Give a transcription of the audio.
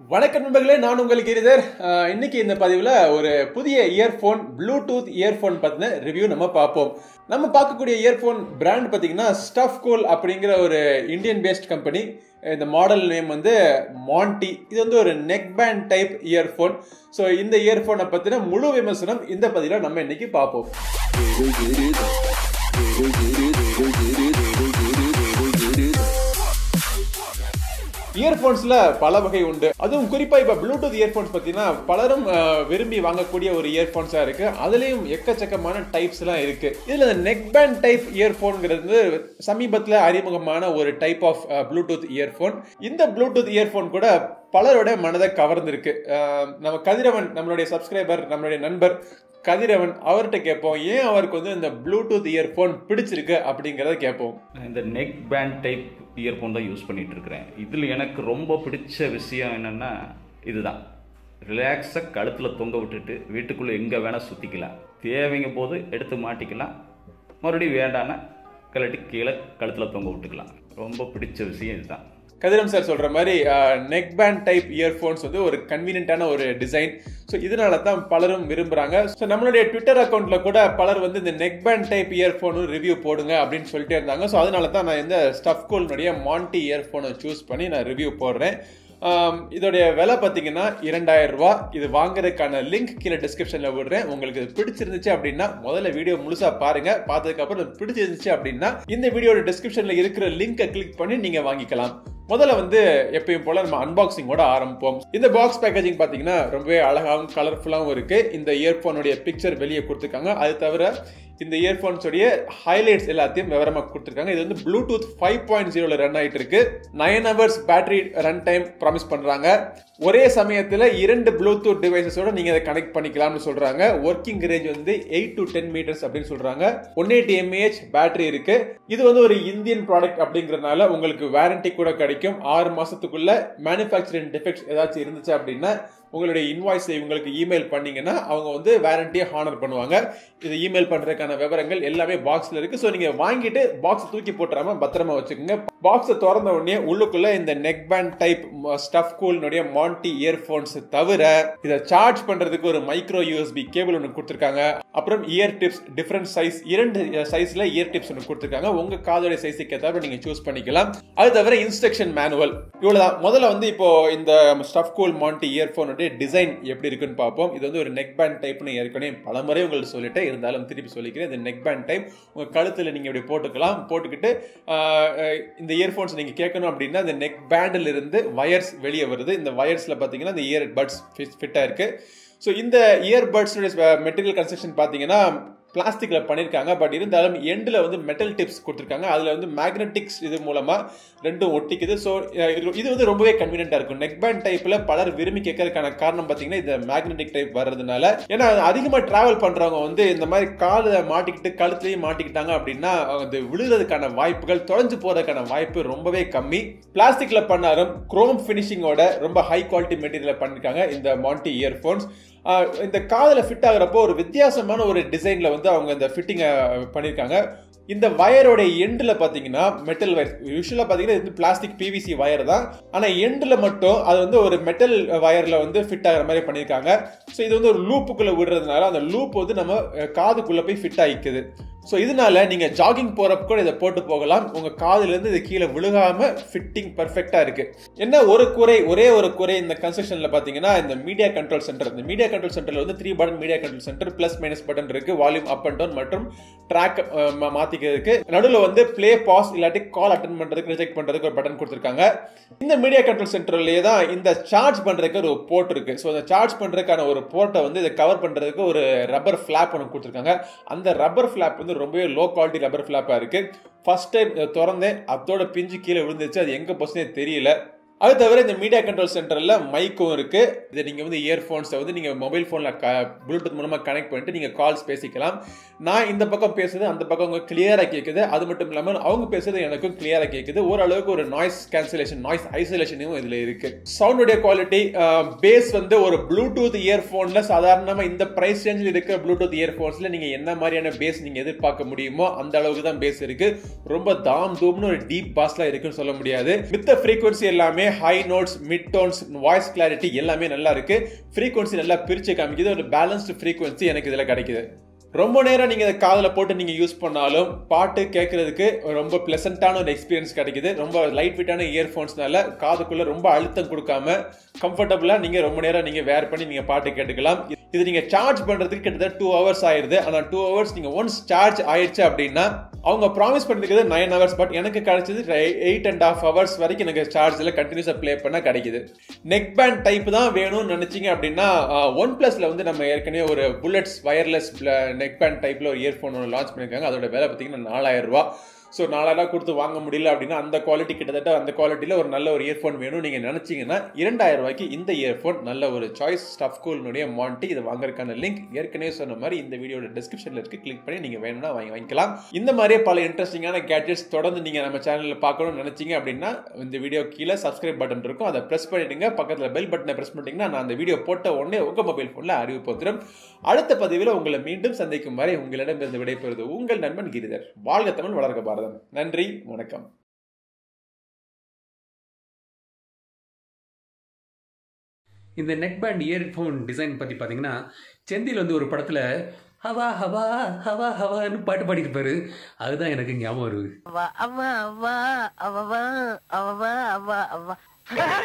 வணக்கம் நண்பர்களே, நான் உங்கள் கிரிதர். இன்னைக்கு இந்த பதிவில் ஒரு புதிய இயர்ஃபோன் ப்ளூடூத் இயர்ஃபோன் பற்றின ரிவ்யூ நம்ம பார்ப்போம். நம்ம பார்க்கக்கூடிய இயர்ஃபோன் பிராண்ட் பார்த்தீங்கன்னா ஸ்டஃப்கூல் அப்படிங்கிற ஒரு இந்தியன் பேஸ்ட் கம்பெனி. இந்த மாடல் நேம் வந்து மாண்டி. இது வந்து ஒரு neck band type earphone. So இந்த இயர்ஃபோனை பற்றின முழு விமர்சனம் இந்த பதிவில் நம்ம இன்னைக்கு பார்ப்போம். இயர்ஃபோன்ஸ்ல பல வகை உண்டு. அதுவும் குறிப்பா இப்ப ப்ளூடூத் இயர்ஃபோன்ஸ் பார்த்தீங்கன்னா பலரும் விரும்பி வாங்கக்கூடிய ஒரு இயர்ஃபோன்ஸா இருக்கு. அதுலயும் எக்கச்சக்கமான டைப்ஸ் எல்லாம் இருக்கு. இதுல நெக் பேண்ட் டைப் இயர்ஃபோன்ங்கிறது சமீபத்தில் அறிமுகமான ஒரு டைப் ஆஃப் ப்ளூடூத் இயர்ஃபோன். இந்த ப்ளூடூத் இயர்ஃபோன் கூட பலரோட மனதை கவர்ந்திருக்கு. நம்ம கதிரவன், நம்மளுடைய சப்ஸ்கிரைபர், நம்மளுடைய நண்பர் கதிரவன், அவர்கிட்ட கேட்போம் ஏன் அவருக்கு வந்து இந்த ப்ளூடூத் இயர்ஃபோன் பிடிச்சிருக்கு அப்படிங்கிறத கேட்போம். இந்த நெக் பேண்ட் டைப் இயர்ஃபோன் தான் யூஸ் பண்ணிட்டு இருக்கிறேன். இதில் எனக்கு ரொம்ப பிடிச்ச விஷயம் என்னென்னா இதுதான். ரிலாக்ஸாக கழுத்தில் தொங்க விட்டுட்டு வீட்டுக்குள்ளே எங்கே வேணால் சுற்றிக்கலாம். தேவைங்க போது எடுத்து மாட்டிக்கலாம். மறுபடியும் வேண்டான்னா கழட்டி கீழே கழுத்தில் தொங்க விட்டுக்கலாம். ரொம்ப பிடிச்ச விஷயம் இதுதான். கதிரம் சார் சொல்ற மாதிரி நெக் பேண்ட் டைப் இயர்ஃபோன்ஸ் வந்து ஒரு கன்வீனியன்டான ஒரு டிசைன். ஸோ இதனால தான் பலரும் விரும்புறாங்க. ஸோ நம்மளுடைய ட்விட்டர் அக்கௌண்ட்ல கூட பலர் வந்து இந்த neck band type earphone review போடுங்க அப்படின்னு சொல்லிட்டே இருந்தாங்க. ஸோ அதனால தான் நான் இந்த ஸ்டஃப்கூல்னுடைய மாண்டி இயர்ஃபோனை சூஸ் பண்ணி நான் ரிவ்யூ போடுறேன். இதோடைய விலை பார்த்தீங்கன்னா 2000 ரூபாய். இது வாங்குறதுக்கான லிங்க் கீழே டிஸ்கிரிப்ஷன்ல விடுறேன். உங்களுக்கு பிடிச்சிருந்துச்சு அப்படின்னா முதல்ல வீடியோ முழுசா பாருங்க. பார்த்ததுக்கு அப்புறம் பிடிச்சிருந்துச்சு அப்படின்னா இந்த வீடியோட டிஸ்கிரிப்ஷன்ல இருக்கிற லிங்கை கிளிக் பண்ணி நீங்க வாங்கிக்கலாம். முதல்ல வந்து எப்பயும் போல நம்ம அன்பாக்சிங்கோட ஆரம்பிப்போம். இந்த பாக்ஸ் பேக்கேஜிங் பார்த்தீங்கன்னா ரொம்பவே அழகாகவும் கலர்ஃபுல்லாகவும் இருக்கு. இந்த இயர்ஃபோனுடைய பிக்சர் வெளியே கொடுத்துருக்காங்க. அது தவிர இந்த இயர்ஃபோன்ஸோடைய ஹைலைட்ஸ் எல்லாத்தையும் விவரமாக கொடுத்துருக்காங்க. இது வந்து Bluetooth 5.0 ரன் ஆகிட்டு இருக்கு. 9 hours battery run time promise பண்றாங்க. ஒரே சமயத்தில் 2 ப்ளூடூத் டிவைசஸோட நீங்க அதை கனெக்ட் பண்ணிக்கலாம்னு சொல்றாங்க. ஒர்க்கிங் ரேஞ்ச் வந்து 8 to 10 meters அப்படின்னு சொல்றாங்க. 180 mAh பேட்டரி இருக்கு. இது வந்து ஒரு இந்தியன் ப்ராடக்ட் அப்படிங்கறதுனால உங்களுக்கு வாரண்டி கூட கிடைக்கும். 6 மாசத்துக்குள்ள மேனுஃபேக்சரிங் டிஃபெக்ட்ஸ் ஏதாச்சும் இருந்துச்சு அப்படின்னா உங்களுடைய இன்வாய்ஸை இவங்களுக்கு இமெயில் பண்ணீங்கன்னா அவங்க வந்து வாரண்டியை ஹானர் பண்ணுவாங்க. இது இமெயில் பண்றதுக்கான விவரங்கள் எல்லாமே பாக்ஸ்ல இருக்கு. ஸோ நீங்க வாங்கிட்டு பாக்ஸ் தூக்கி போட்டுறாம பத்திரமா வச்சுக்கோங்க. பாக்ஸை திறந்த உடனே உள்ளுக்குள்ள இந்த நெக் பேண்ட் டைப் ஸ்டஃப்கூல்னுடைய மாண்டி இயர்ஃபோன்ஸ் தவிர இதை சார்ஜ் பண்றதுக்கு ஒரு மைக்ரோ யூஎஸ்பி கேபிள் ஒன்று கொடுத்துருக்காங்க. அப்புறம் இயர் டிப்ஸ் டிஃபரெண்ட் சைஸ், 2 சைஸ்ல இயர் டிப்ஸ் ஒன்று கொடுத்துருக்காங்க. உங்க காதோடைய சைஸுக்கு ஏற்ற நீங்க சூஸ் பண்ணிக்கலாம். அது தவிர இன்ஸ்ட்ரக்ஷன் மேனுவல் இவ்வளவுதான். முதல்ல வந்து இப்போ இந்த ஸ்டஃப்கூல் மாண்டி இயர்ஃபோனுடைய டிசைன் எப்படி இருக்குன்னு பார்ப்போம். இது வந்து ஒரு நெக் பேண்ட் டைப்னு ஏற்கனவே பலமுறை உங்களுக்கு சொல்லிட்டேன், இருந்தாலும் திருப்பி சொல்லிக்கிறேன். இந்த நெக் பேண்ட் டைப் உங்க கழுத்துல நீங்க இப்படி போட்டுக்கலாம். போட்டுக்கிட்டு இந்த இயர்ஃபோன்ஸ் நீங்க கேட்கணும் அப்படின்னா இந்த நெக் பேண்டில் இருந்து வயர்ஸ் வெளியே வருது. இந்த வயர்ஸ்ல பாத்தீங்கன்னா இந்த இயர் பட்ஸ் ஃபிட்டா இருக்கு. ஸோ இந்த இயர் பட்ஸ் மெட்டீரியல் கன்ஸ்ட்ரக்ஷன் பாத்தீங்கன்னா பிளாஸ்டிக்ல பண்ணிருக்காங்க. பட் இருந்தாலும் எண்ட்ல வந்து மெட்டல் டிப்ஸ் கொடுத்துருக்காங்க. அதுல வந்து மேக்னெட்டிக்ஸ் இது மூலமா ரெண்டும் ஒட்டிக்குது. ஸோ இது வந்து ரொம்பவே கன்வீனியன்டா இருக்கும். நெக் பேண்ட் டைப்ல பலர் விரும்பி கேட்கறதுக்கான காரணம் பாத்தீங்கன்னா இந்த மேக்னெட்டிக் டைப் வர்றதுனால. ஏன்னா அதிகமா டிராவல் பண்றவங்க வந்து இந்த மாதிரி காலை மாட்டிக்கிட்டு கழுத்துலயும் மாட்டிக்கிட்டாங்க அப்படின்னா அது விழுறதுக்கான வாய்ப்புகள், தொலைஞ்சு போறதுக்கான வாய்ப்பு ரொம்பவே கம்மி. பிளாஸ்டிக்ல பண்ணாலும் குரோம் பினிஷிங்கோட ரொம்ப ஹை குவாலிட்டி மெட்டீரியல் பண்ணிருக்காங்க இந்த மாண்டி இயர்ஃபோன்ஸ். இந்த காதுல ஃபிட் ஆகுறப்போ ஒரு வித்தியாசமான ஒரு டிசைன்ல வந்து அவங்க இந்த ஃபிட்டிங்கை பண்ணிருக்காங்க. இந்த வயரோட எண்ட்ல பாத்தீங்கன்னா மெட்டல் வயர், யூசுவலா பாத்தீங்கன்னா இது பிளாஸ்டிக் பிவிசி வயர் தான். ஆனா எண்ட்ல மட்டும் அது வந்து ஒரு மெட்டல் வயர்ல வந்து ஃபிட் ஆகிற மாதிரி பண்ணிருக்காங்க. ஸோ இது வந்து ஒரு லூப்புக்குள்ள விடுறதுனால அந்த லூப் வந்து நம்ம காதுக்குள்ள போய் ஃபிட் ஆகிக்குது. ஸோ இதனால நீங்க ஜாகிங் போறப்ப கூட இதை போட்டு போகலாம். உங்க காதுல இருந்து இது கீழே விழுகாம ஃபிட்டிங் பர்ஃபெக்டா இருக்கு. என்ன ஒரு குறை, ஒரே ஒரு குறை இந்த கன்ஸ்ட்ரக்ஷன்ல பாத்தீங்கன்னா இந்த மீடியா கண்ட்ரோல் சென்டர். இந்த மீடியா கண்ட்ரோல் சென்டர்ல வந்து 3 button media control center, plus minus button இருக்கு. வால்யூம் அப் அண்ட் டவுன் மற்றும் ட்ராக் மாத்திக்கிறதுக்கு. நடுவில் வந்து பிளே, பாஸ் இல்லாட்டி கால் அட்டெண்ட் பண்றதுக்கு, ரிஜெக்ட் பண்றதுக்கு ஒரு பட்டன் கொடுத்துருக்காங்க. இந்த மீடியா கண்ட்ரோல் சென்டர்லயே தான் இந்த சார்ஜ் பண்றதுக்கு ஒரு போர்ட் இருக்கு. ஸோ இந்த சார்ஜ் பண்றதுக்கான ஒரு போர்ட்டை வந்து இதை கவர் பண்றதுக்கு ஒரு ரப்பர் ஃபிளாப் ஒன்று கொடுத்துருக்காங்க. அந்த ரப்பர் ஃபிளாப் வந்து ரொம்பவே லோ குவாலிட்டி ரப்பர் ஃபிளாப்பா இருக்கு. ஃபர்ஸ்ட் டைம் திறந்தேன், அதோட பிஞ்சு கீழே விழுந்துச்சு. அது எங்க போச்சுனே தெரியல. அது தவிர இந்த மீடியா கண்ட்ரோல் சென்டர்ல மைக்கும் இருக்கு. இது நீங்க வந்து இயர்ஃபோன்ஸை வந்து நீங்க மொபைல் போன்ல ப்ளூடூத் மூலமா கனெக்ட் பண்ணிட்டு நீங்க கால்ஸ் பேசிக்கலாம். நான் இந்த பக்கம் பேசுறது அந்த பக்கம் கிளியரா கேட்குது. அது மட்டும் இல்லாமல் அவங்க பேசுறது எனக்கும் கிளியரா கேட்குது. ஓரளவுக்கு ஒரு நாய்ஸ் கேன்சலேஷன், நாய்ஸ் ஐசோலேஷனும் இதுல இருக்கு. சவுண்டுடைய குவாலிட்டி, பேஸ் வந்து ஒரு ப்ளூடூத் இயர்ஃபோன்ல சாதாரணமா இந்த பிரைஸ் ரேஞ்சில் இருக்க ப்ளூடூத் இயர்ஃபோன்ஸ்ல நீங்க என்ன மாதிரியான பேஸ் நீங்க எதிர்பார்க்க முடியுமோ அந்த அளவுக்கு தான் பேஸ் இருக்கு. ரொம்ப தாம் தூம்னு ஒரு டீப் பாஸ்லாம் இருக்குன்னு சொல்ல முடியாது. மித்த ஃப்ரீக்வன்சி எல்லாமே high notes, mid tones, voice clarity எல்லாமே நல்லா இருக்கு. ஃப்ரீக்வன்சி நல்லா பிரிச்சு காமிக்குது. ஒரு பேலன்ஸ்டு ஃப்ரீக்வன்சி எனக்கு இதில் கிடைக்குது. ரொம்ப நேரம் நீங்கள் இதை காதில் போட்டு நீங்கள் யூஸ் பண்ணாலும் பாட்டு கேட்கறதுக்கு ரொம்ப பிளசண்டான ஒரு எக்ஸ்பீரியன்ஸ் கிடைக்குது. ரொம்ப லைட் வெயிட்டான இயர்ஃபோன்ஸ்னால காதுக்குள்ளே ரொம்ப அழுத்தம் கொடுக்காம கம்ஃபர்டபுளாக நீங்கள் ரொம்ப நேரம் நீங்கள் வேர் பண்ணி நீங்கள் பாட்டு கேட்டுக்கலாம். இது நீங்கள் சார்ஜ் பண்ணுறதுக்கு கிட்டத்தட்ட 2 hours ஆயிடுது. ஆனால் 2 hours நீங்கள் ஒன்ஸ் சார்ஜ் ஆயிடுச்சு அப்படின்னா அவங்க ப்ராமிஸ் பண்ணிருக்கிறது 9 hours, பட் எனக்கு கிடைச்சது 8.5 hours வரைக்கும் எனக்கு சார்ஜில் கண்டினியூஸாக ப்ளே பண்ண கிடைக்குது. நெக் பேண்ட் டைப் தான் வேணும்னு நினைச்சீங்க அப்படின்னா OnePlusல வந்து நம்ம ஏற்கனவே ஒரு புல்லட்ஸ் வயர்லெஸ் நெக் பேண்ட் டைப்ல ஒரு இயர்ஃபோன் ஒன்று லான்ச் பண்ணியிருக்காங்க. அதோட விலை பார்த்தீங்கன்னா 4000 ரூபா. ஸோ 4000 கொடுத்து வாங்க முடியல அப்படின்னா அந்த குவாலிட்டி கிட்டத்தட்ட அந்த குவாலிட்டியில் ஒரு நல்ல ஒரு இயர்ஃபோன் வேணும் நீங்கள் நினச்சிங்கன்னா 2000 ரூபாய்க்கு இந்த இயர்ஃபோன் நல்ல ஒரு சாய்ஸ். ஸ்டஃப்கூல்னுடைய மாண்டி. இதை வாங்குறதுக்கான லிங்க் ஏற்கனவே சொன்ன மாதிரி இந்த வீடியோட டிஸ்கிரிப்ஷனில் இருக்குது. கிளிக் பண்ணி நீங்கள் வேணும்னா வாங்கிக்கலாம். இந்த மாதிரியே பல இன்ட்ரெஸ்டிங்கான கேட்ஜெட்ஸ் தொடர்ந்து நீங்கள் நம்ம சேனலில் பார்க்கணும்னு நினச்சிங்க அப்படின்னா இந்த வீடியோ கீழே சப்ஸ்கிரைப் பட்டன் இருக்கும். அதை ப்ரெஸ் பண்ணிடுங்க. பக்கத்தில் பெல் பட்டனை ப்ரெஸ் பண்ணிட்டீங்கன்னா நான் அந்த வீடியோ போட்ட உடனே உங்கள் மொபைல் ஃபோனில் அறிவிப்பு வந்துடும். அடுத்த பதிவில் உங்களை மீண்டும் சந்திக்கும் வரை உங்களிடமிருந்து விடைபெறுவது உங்கள் நண்பன் கிரிதர். வாழ்க தமிழ், வளர்க பாரதம். நன்றி, வணக்கம். இந்த நெக் பேண்ட் இயர்ஃபோன் டிசைன் பற்றி பார்த்தீங்கன்னா செந்தில் வந்து ஒரு படத்தில் ஹவா ஹவா ஹவா ஹவான்னு பாட்டு பாடியிருப்பாரு. அதுதான் எனக்கு ஞாபகம் வருது.